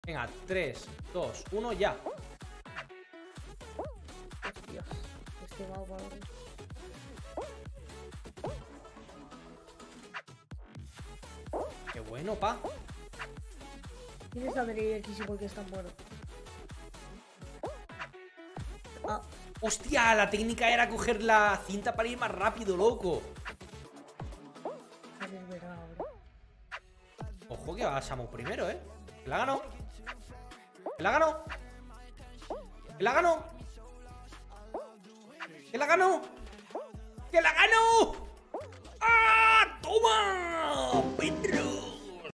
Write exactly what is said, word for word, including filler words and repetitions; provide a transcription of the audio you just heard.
Venga, tres, dos, uno, ya. Hostias, estoy mal, padre. Qué bueno, pa. ¿Quién está aquí si porque es tan bueno? Ah, Hostia, la técnica era coger la cinta para ir más rápido, loco. a ver, verá ahora. Ojo que va Samus primero, eh. Que la ganó. Que la ganó. Que la ganó. Que la ganó. Que la ganó. ¡Ah! ¡Toma! ¡Pedro!